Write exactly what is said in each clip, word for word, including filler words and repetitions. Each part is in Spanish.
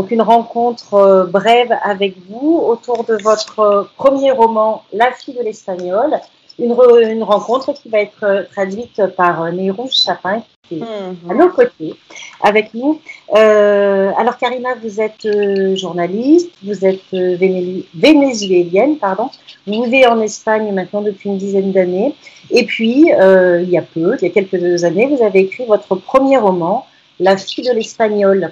donc une rencontre euh, brève avec vous autour de votre euh, premier roman, La fille de l'espagnol, une, re, une rencontre qui va être euh, traduite par euh, Neyrouche Chapin, qui est Mm-hmm. à nos côtés, avec nous. Euh, alors Karina, vous êtes euh, journaliste, vous êtes euh, véné vénézuélienne, pardon, vous vivez en Espagne maintenant depuis une dizaine d'années, et puis euh, il y a peu, il y a quelques années, vous avez écrit votre premier roman, La fille de l'espagnol.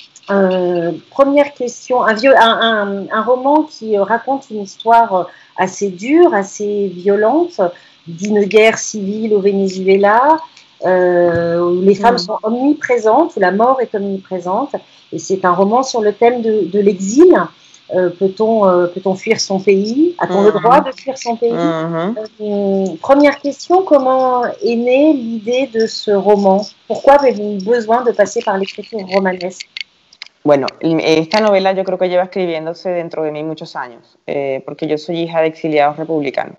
Euh, première question, un, vieux, un, un, un roman qui raconte une histoire assez dure, assez violente, d'une guerre civile au Venezuela, euh, où les femmes mmh. sont omniprésentes, où la mort est omniprésente, et c'est un roman sur le thème de, de l'exil. Euh, peut-on euh, peut-on fuir son pays? A-t-on mmh. le droit de fuir son pays? mmh. euh, Première question, comment est née l'idée de ce roman? Pourquoi avez-vous eu besoin de passer par l'écriture romanesque? Bueno, esta novela yo creo que lleva escribiéndose dentro de mí muchos años, eh, porque yo soy hija de exiliados republicanos.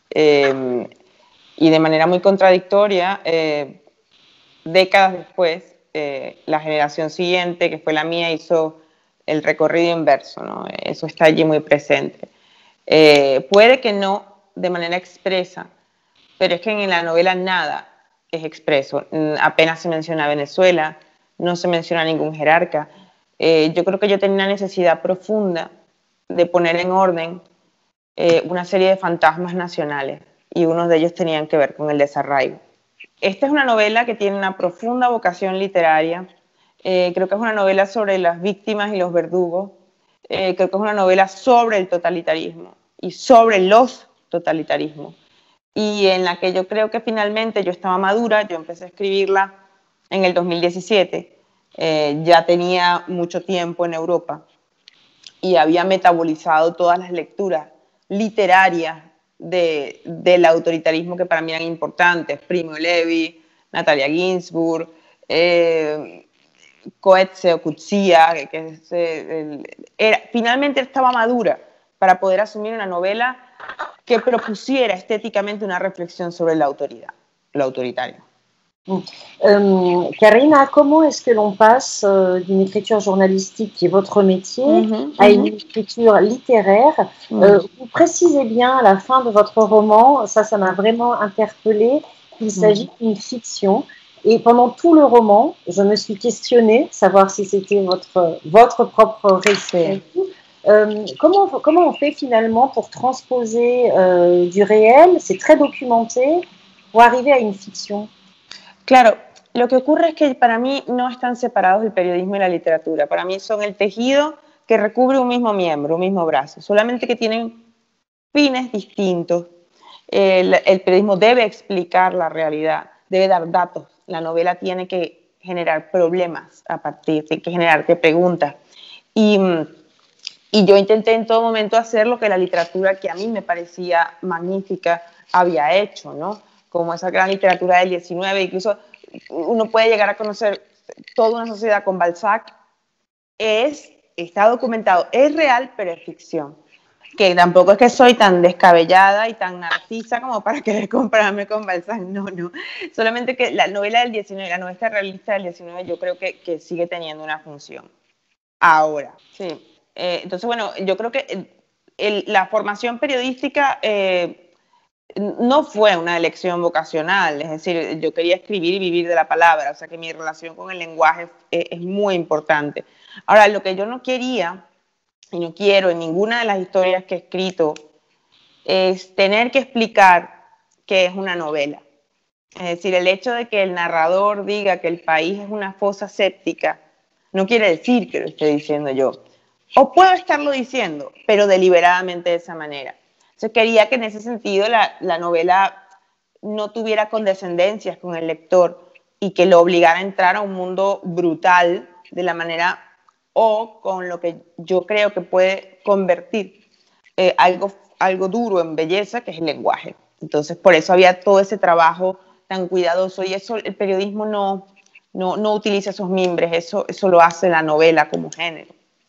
Eh, y de manera muy contradictoria, eh, décadas después, eh, la generación siguiente, que fue la mía, hizo el recorrido inverso, ¿no? Eso está allí muy presente. Eh, puede que no de manera expresa, pero es que en la novela nada es expreso. Apenas se menciona Venezuela, no se menciona ningún jerarca. Eh, yo creo que yo tenía una necesidad profunda de poner en orden eh, una serie de fantasmas nacionales, y unos de ellos tenían que ver con el desarraigo. Esta es una novela que tiene una profunda vocación literaria. Eh, creo que es una novela sobre las víctimas y los verdugos. Eh, creo que es una novela sobre el totalitarismo y sobre los totalitarismos, y en la que yo creo que finalmente yo estaba madura. Yo empecé a escribirla en el dos mil diecisiete, eh, ya tenía mucho tiempo en Europa y había metabolizado todas las lecturas literarias de, del autoritarismo que para mí eran importantes: Primo Levi, Natalia Ginsburg, eh, Coetzee o Coetzee, que, que es, el, era, finalmente estaba madura para poder asumir una novela que propusiera estéticamente una reflexión sobre la autoridad, lo autoritario. Euh, Karina, comment est-ce que l'on passe euh, d'une écriture journalistique qui est votre métier mm-hmm, à une mm-hmm. écriture littéraire? mm-hmm. euh, Vous précisez bien à la fin de votre roman, ça, ça m'a vraiment interpellée, qu'il s'agit mm-hmm. d'une fiction. Et pendant tout le roman, je me suis questionnée, savoir si c'était votre, votre propre récit. Euh, comment, comment on fait finalement pour transposer euh, du réel, c'est très documenté, pour arriver à une fiction? Claro, lo que ocurre es que para mí no están separados el periodismo y la literatura. Para mí son el tejido que recubre un mismo miembro, un mismo brazo, solamente que tienen fines distintos. El, el periodismo debe explicar la realidad, debe dar datos. La novela tiene que generar problemas a partir, tiene que generarte preguntas. Y, y yo intenté en todo momento hacer lo que la literatura, que a mí me parecía magnífica, había hecho, ¿no? Como esa gran literatura del diecinueve, incluso uno puede llegar a conocer toda una sociedad con Balzac. Es, está documentado, es real, pero es ficción. Que tampoco es que soy tan descabellada y tan narcisa como para querer compararme con Balzac, no, no. Solamente que la novela del diecinueve, la novela realista del diecinueve, yo creo que, que sigue teniendo una función. Ahora, sí. Eh, entonces, bueno, yo creo que el, el, la formación periodística eh, no fue una elección vocacional, es decir, yo quería escribir y vivir de la palabra, o sea que mi relación con el lenguaje es, es muy importante. Ahora, lo que yo no quería y no quiero en ninguna de las historias que he escrito es tener que explicar qué es una novela. Es decir, el hecho de que el narrador diga que el país es una fosa séptica no quiere decir que lo esté diciendo yo. O puedo estarlo diciendo, pero deliberadamente de esa manera. Entonces quería que en ese sentido la, la novela no tuviera condescendencias con el lector y que lo obligara a entrar a un mundo brutal de la manera o con lo que yo creo que puede convertir eh, algo, algo duro en belleza, que es el lenguaje. Entonces por eso había todo ese trabajo tan cuidadoso, y eso el periodismo no, no, no utiliza esos mimbres, eso, eso lo hace la novela como género.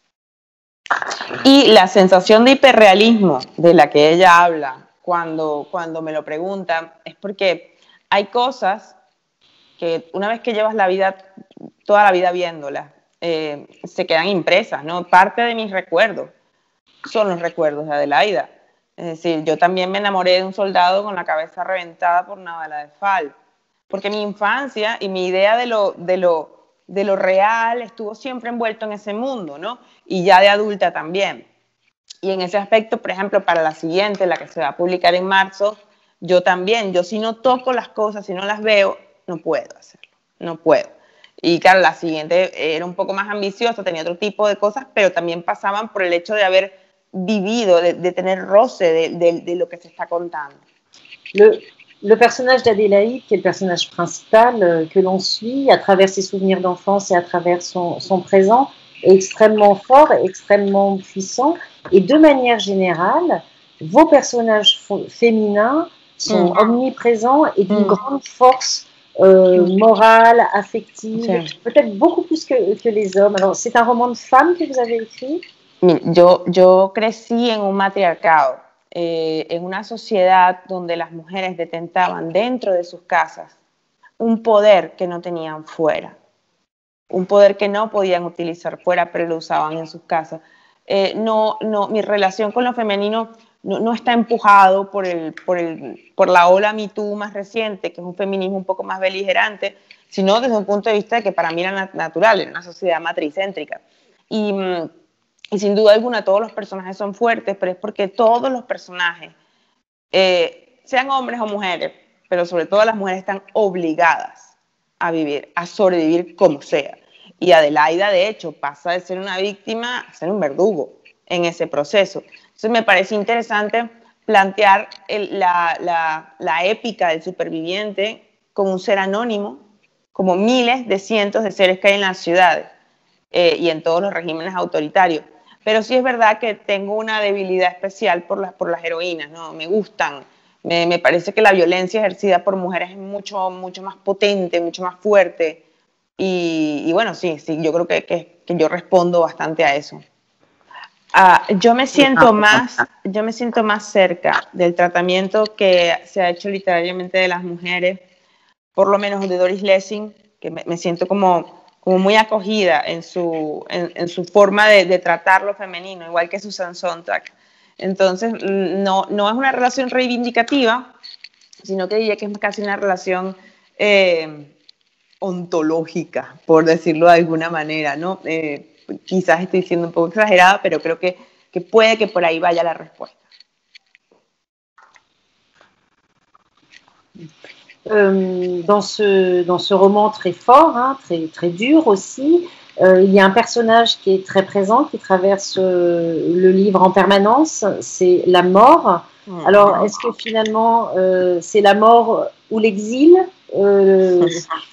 Y la sensación de hiperrealismo de la que ella habla cuando, cuando me lo preguntan es porque hay cosas que una vez que llevas la vida, toda la vida viéndolas, eh, se quedan impresas, ¿no? Parte de mis recuerdos son los recuerdos de Adelaida. Es decir, yo también me enamoré de un soldado con la cabeza reventada por una bala de F A L, porque mi infancia y mi idea de lo, de lo, de lo real estuvo siempre envuelto en ese mundo, ¿no? Y ya de adulta también. Y en ese aspecto, por ejemplo, para la siguiente, la que se va a publicar en marzo, yo también, yo si no toco las cosas, si no las veo, no puedo hacerlo, no puedo. Y claro, la siguiente era un poco más ambiciosa, tenía otro tipo de cosas, pero también pasaban por el hecho de haber vivido, de, de tener roce de, de, de lo que se está contando. Le, le personnage d'Adélaïde, qui est le personnage principal euh, que l'on suit à travers ses souvenirs d'enfance et à travers son, son présent, est extrêmement fort, extrêmement puissant. Et de manière générale, vos personnages féminins sont mmh. omniprésents et d'une mmh. grande force euh, morale, affective, sí. peut-être beaucoup plus que, que les hommes. Alors, c'est un roman de femme que vous avez écrit? Yo, yo crecí en un matriarcado, eh, en una sociedad donde las mujeres detentaban dentro de sus casas un poder que no tenían fuera, un poder que no podían utilizar fuera, pero lo usaban en sus casas. Eh, no, no, mi relación con lo femenino no, no está empujado por, el, por, el, por la ola Me Too más reciente, que es un feminismo un poco más beligerante, sino desde un punto de vista de que para mí era natural, era una sociedad matricéntrica. Y, y sin duda alguna todos los personajes son fuertes, pero es porque todos los personajes, eh, sean hombres o mujeres, pero sobre todo las mujeres están obligadas a vivir, a sobrevivir como sea. Y Adelaida, de hecho, pasa de ser una víctima a ser un verdugo en ese proceso. Entonces me parece interesante plantear el, la, la, la épica del superviviente como un ser anónimo, como miles de cientos de seres que hay en las ciudades eh, y en todos los regímenes autoritarios. Pero sí es verdad que tengo una debilidad especial por las, por las heroínas, ¿no? Me gustan. Me, me parece que la violencia ejercida por mujeres es mucho, mucho más potente, mucho más fuerte. Y, y bueno, sí, sí, yo creo que, que, que yo respondo bastante a eso. Uh, yo me siento más, yo me siento más cerca del tratamiento que se ha hecho literariamente de las mujeres, por lo menos de Doris Lessing, que me, me siento como, como muy acogida en su, en, en su forma de, de tratar lo femenino, igual que Susan Sontag. Entonces, no, no es una relación reivindicativa, sino que diría que es casi una relación eh, ontológica, por decirlo de alguna manera, ¿no? Eh, quizás estoy siendo un poco exagerada, pero creo que, que puede que por ahí vaya la respuesta. Euh, dans, ce, dans ce roman très fort, hein, très, très dur aussi, euh, il y a un personnage qui est très présent, qui traverse euh, le livre en permanence, c'est la mort. Mmh. Alors, est-ce que finalement, euh, c'est la mort ou l'exil euh...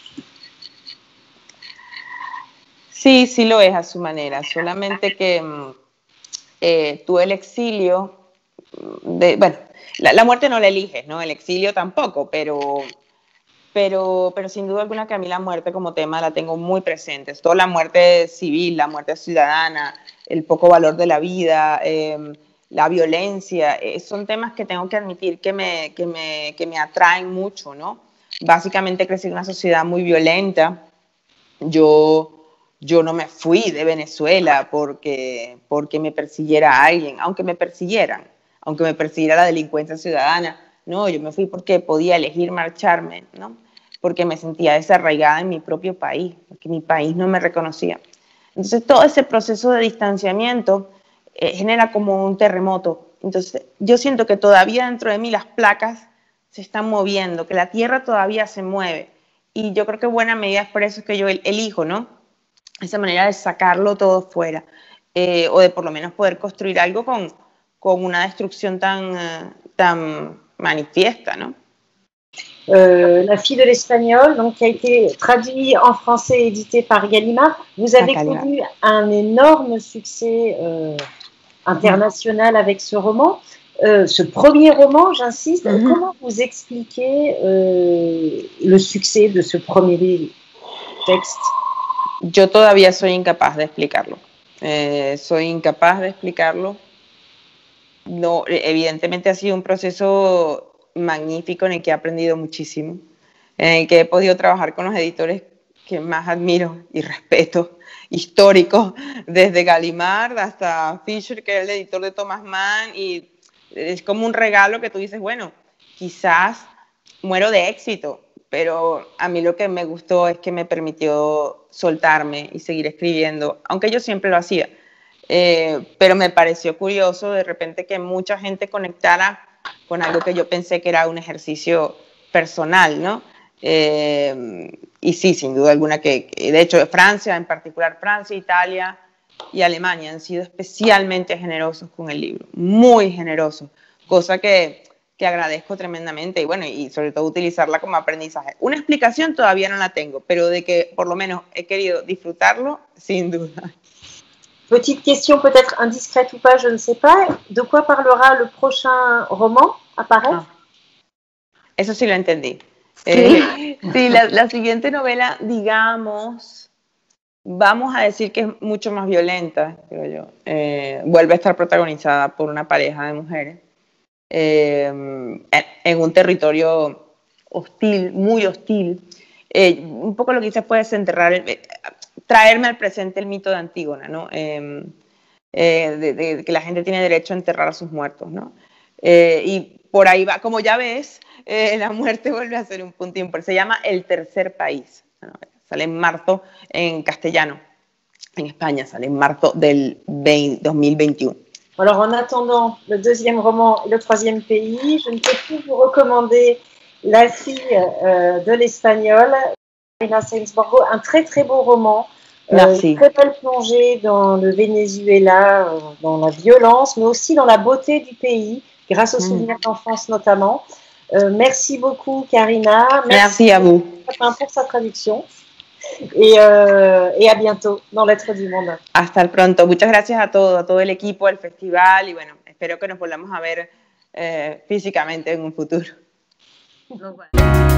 Sí, sí lo es a su manera, solamente que eh, tú el exilio, de, bueno, la, la muerte no la eliges, ¿no? El exilio tampoco, pero, pero, pero sin duda alguna que a mí la muerte como tema la tengo muy presente, toda la muerte civil, la muerte ciudadana, el poco valor de la vida, eh, la violencia, eh, son temas que tengo que admitir que me, que, me, que me atraen mucho, ¿no? Básicamente crecí en una sociedad muy violenta, yo... Yo no me fui de Venezuela porque, porque me persiguiera alguien, aunque me persiguieran, aunque me persiguiera la delincuencia ciudadana. No, yo me fui porque podía elegir marcharme, ¿no? Porque me sentía desarraigada en mi propio país, porque mi país no me reconocía. Entonces, todo ese proceso de distanciamiento eh, genera como un terremoto. Entonces, yo siento que todavía dentro de mí las placas se están moviendo, que la tierra todavía se mueve. Y yo creo que buena medida es por eso que yo elijo, ¿no? Esa manera de sacarlo todo fuera, eh, o de por lo menos poder construir algo con, con una destrucción tan, uh, tan manifiesta, ¿no? Euh, La fille de l'espagnol, donc qui a été traduit en français et édité par Gallimard. Vous avez connu un énorme succès euh, international avec ce roman. Euh, ce premier roman, j'insiste, mm-hmm. Comment vous expliquez euh, le succès de ce premier texte? Yo todavía soy incapaz de explicarlo. Eh, soy incapaz de explicarlo. No, evidentemente ha sido un proceso magnífico en el que he aprendido muchísimo, en el que he podido trabajar con los editores que más admiro y respeto, histórico, desde Gallimard hasta Fisher, que es el editor de Thomas Mann, y es como un regalo que tú dices, bueno, quizás muero de éxito, pero a mí lo que me gustó es que me permitió soltarme y seguir escribiendo, aunque yo siempre lo hacía. Eh, pero me pareció curioso de repente que mucha gente conectara con algo que yo pensé que era un ejercicio personal, ¿no? Eh, y sí, sin duda alguna que, de hecho, Francia, en particular Francia, Italia y Alemania han sido especialmente generosos con el libro, muy generosos, cosa que, que agradezco tremendamente y bueno, y sobre todo utilizarla como aprendizaje. Una explicación todavía no la tengo, pero de que por lo menos he querido disfrutarlo, sin duda. Petite question peut-être indiscrète ou pas, je ne sais pas. De quoi parlera le prochain roman à paraître? Ah, eso sí lo entendí. Sí, eh, sí la, la siguiente novela, digamos, vamos a decir que es mucho más violenta, creo yo. Eh, vuelve a estar protagonizada por una pareja de mujeres eh, en, en un territorio hostil, muy hostil. Eh, un poco lo que hice fue desenterrar, el, traerme al presente el mito de Antígona, ¿no? Eh, eh, de, de que la gente tiene derecho a enterrar a sus muertos, ¿no? Eh, y por ahí va, como ya ves, eh, la muerte vuelve a ser un punto importante. Se llama El Tercer País. Bueno, sale en marzo en castellano. En España sale en marzo del dos mil veintiuno. Alors, en attendant le deuxième roman et le troisième pays, je ne peux plus vous recommander La fille euh, de l'espagnol, Carina Sainsborgo, un très très beau roman. Merci. Euh, très belle plongée dans le Venezuela, euh, dans la violence, mais aussi dans la beauté du pays, grâce aux souvenirs mmh. d'enfance notamment. Euh, merci beaucoup, Carina. Merci, merci à vous. Pour sa traduction. Y, uh, y a bientôt dans Lettres du Monde. Hasta el pronto. Muchas gracias a todo, a todo el equipo del festival y bueno, espero que nos volvamos a ver eh, físicamente en un futuro. No, bueno.